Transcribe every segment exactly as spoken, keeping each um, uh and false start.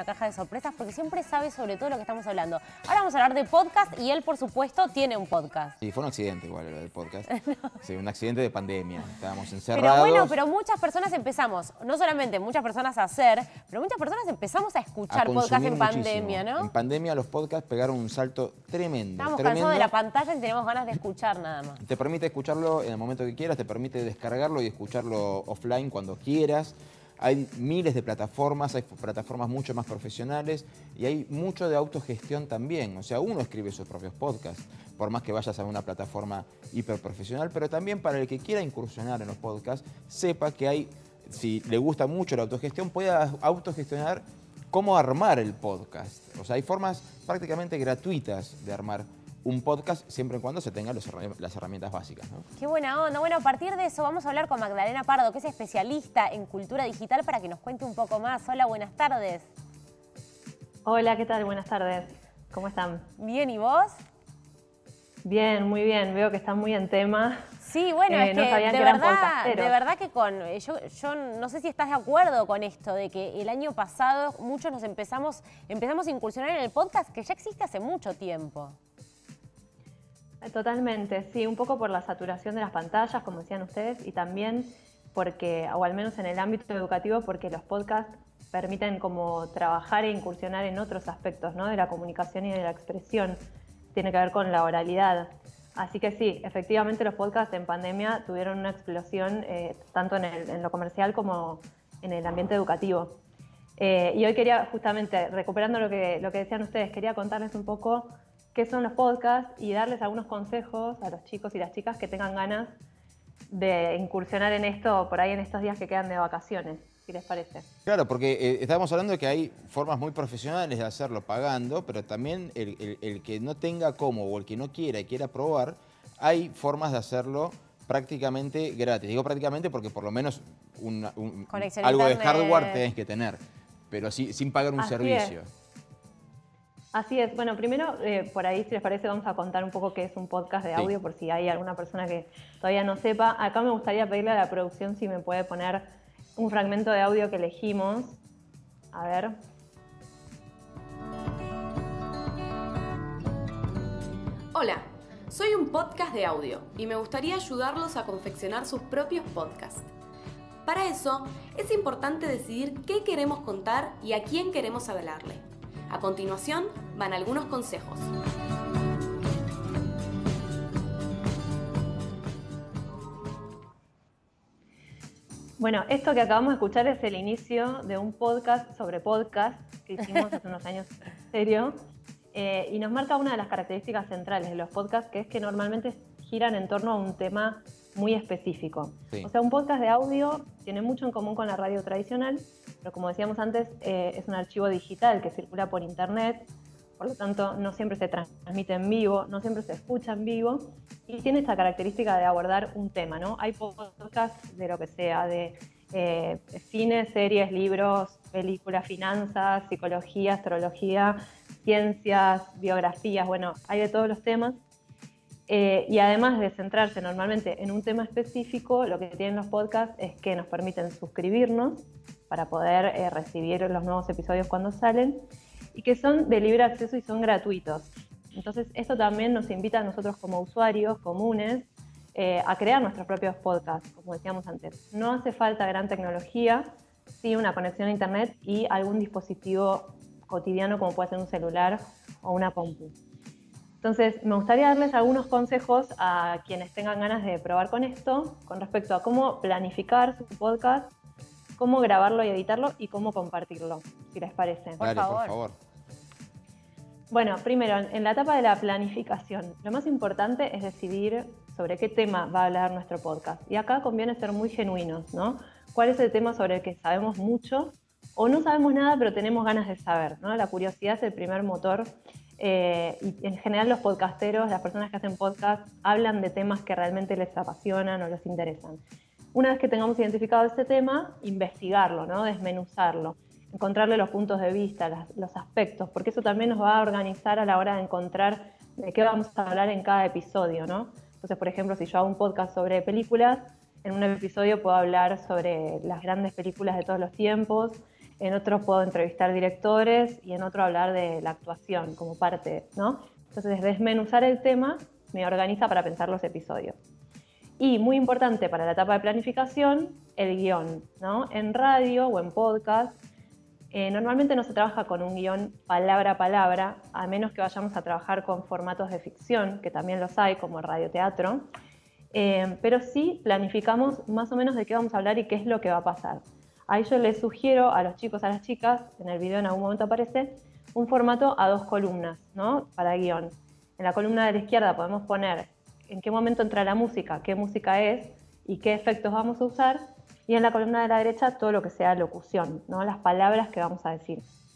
la caja de sorpresas porque siempre sabe sobre todo lo que estamos hablando. Ahora vamos a hablar de podcast y él, por supuesto, tiene un podcast. Sí, fue un accidente igual lo del podcast. No. Sí, un accidente de pandemia. Estábamos Pero encerrados. bueno, pero muchas personas empezamos, no solamente muchas personas a hacer, pero muchas personas empezamos a escuchar a podcast en muchísimo. pandemia, ¿no? En pandemia los podcasts pegaron un salto tremendo. Estamos tremendo. cansados de la pantalla y tenemos ganas de escuchar nada más. Te permite escucharlo en el momento que quieras, te permite descargarlo y escucharlo offline cuando quieras. Hay miles de plataformas, hay plataformas mucho más profesionales y hay mucho de autogestión también. O sea, uno escribe sus propios podcasts, por más que vayas a una plataforma hiperprofesional, pero también para el que quiera incursionar en los podcasts, sepa que hay, si le gusta mucho la autogestión, pueda autogestionar cómo armar el podcast. O sea, hay formas prácticamente gratuitas de armar un podcast siempre y cuando se tengan los, las herramientas básicas, ¿no? Qué buena onda. Bueno, a partir de eso vamos a hablar con Magdalena Pardo, que es especialista en cultura digital, para que nos cuente un poco más. Hola, buenas tardes. Hola, ¿qué tal? Buenas tardes. ¿Cómo están? Bien, ¿y vos? Bien, muy bien. Veo que están muy en tema. Sí, bueno, eh, es no que, sabían de, que eran verdad, podcasteros. de verdad que con... Yo, yo no sé si estás de acuerdo con esto, de que el año pasado muchos nos empezamos, empezamos a incursionar en el podcast, que ya existe hace mucho tiempo. Totalmente, sí, un poco por la saturación de las pantallas, como decían ustedes, y también porque, o al menos en el ámbito educativo, porque los podcasts permiten como trabajar e incursionar en otros aspectos, ¿no? De la comunicación y de la expresión. Tiene que ver con la oralidad. Así que sí, efectivamente los podcasts en pandemia tuvieron una explosión eh, tanto en, el, en lo comercial como en el ambiente educativo. Eh, y hoy quería, justamente, recuperando lo que, lo que decían ustedes, quería contarles un poco qué son los podcasts y darles algunos consejos a los chicos y las chicas que tengan ganas de incursionar en esto por ahí en estos días que quedan de vacaciones, si les parece. Claro, porque eh, estábamos hablando de que hay formas muy profesionales de hacerlo pagando, pero también el, el, el que no tenga cómo o el que no quiera y quiera probar, hay formas de hacerlo prácticamente gratis. Digo prácticamente porque por lo menos un, un, algo de hardware tenés que tener, pero sí, sin pagar un Así servicio. Es. Así es. Bueno, primero, eh, por ahí, si les parece, vamos a contar un poco qué es un podcast de audio, sí, por si hay alguna persona que todavía no sepa. Acá me gustaría pedirle a la producción si me puede poner un fragmento de audio que elegimos. A ver. Hola, soy un podcast de audio y me gustaría ayudarlos a confeccionar sus propios podcasts. Para eso, es importante decidir qué queremos contar y a quién queremos hablarle. A continuación, van algunos consejos. Bueno, esto que acabamos de escuchar es el inicio de un podcast sobre podcast que hicimos hace unos años en serio. Eh, y nos marca una de las características centrales de los podcasts, que es que normalmente giran en torno a un tema muy específico. Sí. O sea, un podcast de audio tiene mucho en común con la radio tradicional, pero como decíamos antes, eh, es un archivo digital que circula por internet, por lo tanto no siempre se transmite en vivo, no siempre se escucha en vivo, y tiene esta característica de abordar un tema, ¿no? Hay podcasts de lo que sea, de eh, cine, series, libros, películas, finanzas, psicología, astrología, ciencias, biografías, bueno, hay de todos los temas. Eh, y además de centrarse normalmente en un tema específico, lo que tienen los podcasts es que nos permiten suscribirnos para poder eh, recibir los nuevos episodios cuando salen y que son de libre acceso y son gratuitos. Entonces esto también nos invita a nosotros como usuarios comunes eh, a crear nuestros propios podcasts, como decíamos antes. No hace falta gran tecnología, sí una conexión a internet y algún dispositivo cotidiano como puede ser un celular o una compu. Entonces, me gustaría darles algunos consejos a quienes tengan ganas de probar con esto, con respecto a cómo planificar su podcast, cómo grabarlo y editarlo y cómo compartirlo, si les parece. Por Dale, favor. por favor. Bueno, primero, en la etapa de la planificación, lo más importante es decidir sobre qué tema va a hablar nuestro podcast. Y acá conviene ser muy genuinos, ¿no? ¿Cuál es el tema sobre el que sabemos mucho o no sabemos nada pero tenemos ganas de saber, ¿no? La curiosidad es el primer motor. Eh, y en general los podcasteros, las personas que hacen podcast, hablan de temas que realmente les apasionan o les interesan. Una vez que tengamos identificado este tema, investigarlo, ¿no? Desmenuzarlo, encontrarle los puntos de vista, las, los aspectos, porque eso también nos va a organizar a la hora de encontrar de qué vamos a hablar en cada episodio, ¿no? Entonces, por ejemplo, si yo hago un podcast sobre películas, en un episodio puedo hablar sobre las grandes películas de todos los tiempos. en otro puedo entrevistar directores y en otro hablar de la actuación como parte, ¿no? Entonces, desmenuzar el tema me organiza para pensar los episodios. Y muy importante para la etapa de planificación, el guión, ¿no? En radio o en podcast, eh, normalmente no se trabaja con un guión palabra a palabra, a menos que vayamos a trabajar con formatos de ficción, que también los hay, como el radioteatro, eh, pero sí planificamos más o menos de qué vamos a hablar y qué es lo que va a pasar. Ahí yo les sugiero a los chicos, a las chicas, en el video en algún momento aparece, un formato a dos columnas, ¿no? Para guión. En la columna de la izquierda podemos poner en qué momento entra la música, qué música es y qué efectos vamos a usar. Y en la columna de la derecha todo lo que sea locución, ¿no? Las palabras que vamos a decir.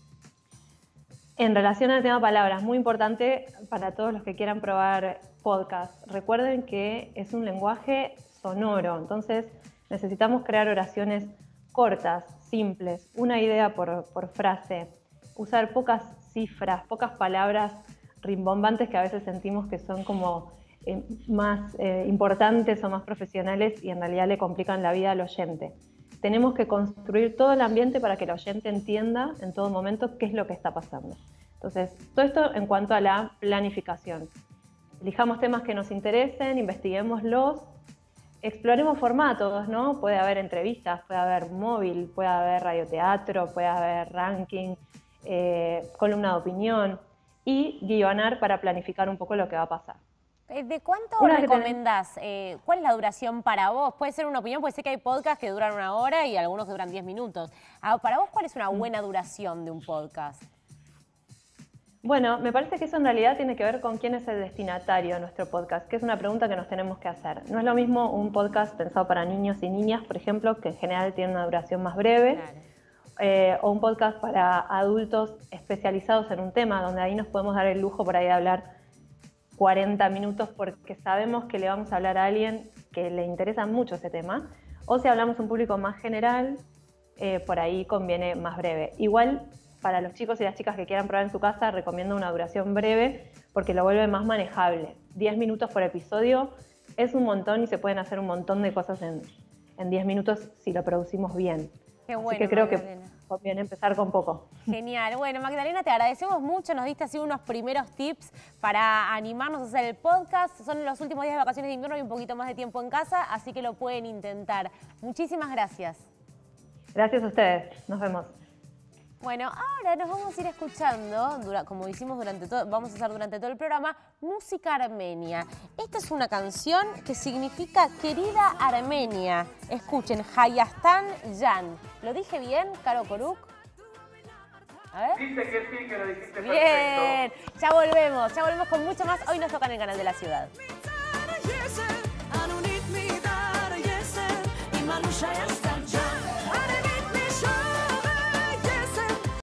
En relación al tema palabras, muy importante para todos los que quieran probar podcast. Recuerden que es un lenguaje sonoro, entonces necesitamos crear oraciones cortas, simples, una idea por, por frase, usar pocas cifras, pocas palabras rimbombantes que a veces sentimos que son como eh, más eh, importantes o más profesionales y en realidad le complican la vida al oyente. Tenemos que construir todo el ambiente para que el oyente entienda en todo momento qué es lo que está pasando. Entonces, todo esto en cuanto a la planificación. Elijamos temas que nos interesen, investiguémoslos, exploremos formatos, ¿no? Puede haber entrevistas, puede haber móvil, puede haber radioteatro, puede haber ranking, eh, columna de opinión y guionar para planificar un poco lo que va a pasar. ¿De cuánto Una recomendás? Eh, ¿Cuál es la duración para vos? Puede ser una opinión, puede ser que hay podcasts que duran una hora y algunos que duran diez minutos. Ah, para vos, ¿cuál es una buena duración de un podcast? Bueno, me parece que eso en realidad tiene que ver con quién es el destinatario de nuestro podcast, que es una pregunta que nos tenemos que hacer. No es lo mismo un podcast pensado para niños y niñas, por ejemplo, que en general tiene una duración más breve, claro. eh, o un podcast para adultos especializados en un tema, donde ahí nos podemos dar el lujo por ahí de hablar cuarenta minutos porque sabemos que le vamos a hablar a alguien que le interesa mucho ese tema, o si hablamos a un público más general, eh, por ahí conviene más breve. Igual, para los chicos y las chicas que quieran probar en su casa, recomiendo una duración breve porque lo vuelve más manejable. diez minutos por episodio es un montón y se pueden hacer un montón de cosas en, en diez minutos si lo producimos bien. Qué bueno, así que creo Magdalena. Que conviene empezar con poco. Genial. Bueno, Magdalena, te agradecemos mucho. Nos diste así unos primeros tips para animarnos a hacer el podcast. Son los últimos días de vacaciones de invierno y un poquito más de tiempo en casa, así que lo pueden intentar. Muchísimas gracias. Gracias a ustedes. Nos vemos. Bueno, ahora nos vamos a ir escuchando, como hicimos durante todo, vamos a hacer durante todo el programa, música armenia. Esta es una canción que significa querida Armenia. Escuchen, Hayastan Yan. ¿Lo dije bien, Caro Koruk? A ver. Dice que sí, que lo dijiste bien. Perfecto. Ya volvemos, ya volvemos con mucho más. Hoy nos toca en el canal de la ciudad.